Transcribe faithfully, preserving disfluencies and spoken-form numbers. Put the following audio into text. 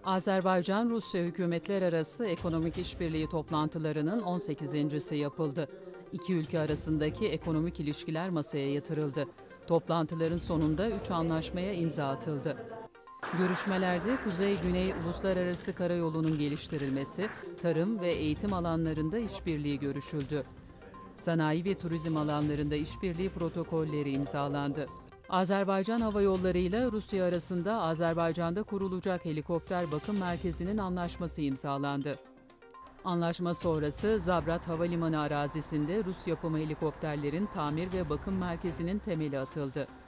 Azerbaycan-Rusya hükümetler arası ekonomik işbirliği toplantılarının on sekizincisi yapıldı. İki ülke arasındaki ekonomik ilişkiler masaya yatırıldı. Toplantıların sonunda üç anlaşmaya imza atıldı. Görüşmelerde Kuzey-Güney Uluslararası Karayolu'nun geliştirilmesi, tarım ve eğitim alanlarında işbirliği görüşüldü. Sanayi ve turizm alanlarında işbirliği protokolleri imzalandı. Azerbaycan Hava Yolları ile Rusya arasında Azerbaycan'da kurulacak helikopter bakım merkezinin anlaşması imzalandı. Anlaşma sonrası Zabrat Havalimanı arazisinde Rus yapımı helikopterlerin tamir ve bakım merkezinin temeli atıldı.